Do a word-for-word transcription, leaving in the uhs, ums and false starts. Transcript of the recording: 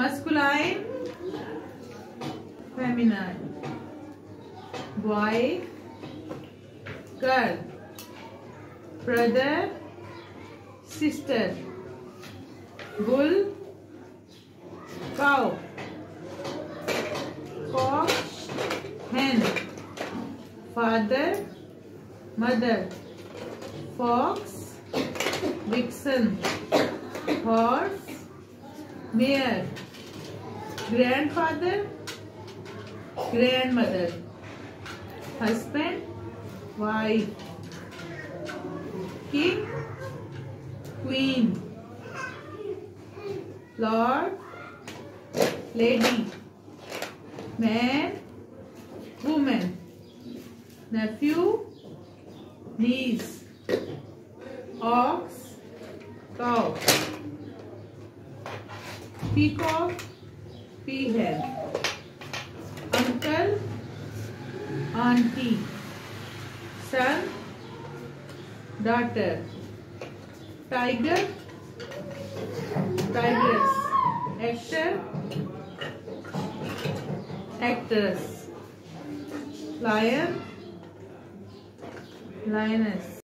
Musculine, feminine. Boy, girl. Brother, sister. Bull, cow. Cock, hen. Father, mother. Fox, vixen. Horse, mare. Grandfather, grandmother. Husband, wife. King, queen. Lord, lady. Man, woman. Nephew, niece. Ox, cow. Peacock, peahen. Uncle, auntie. Son, daughter. Tiger, tigress. Actor, actress. Lion, lioness.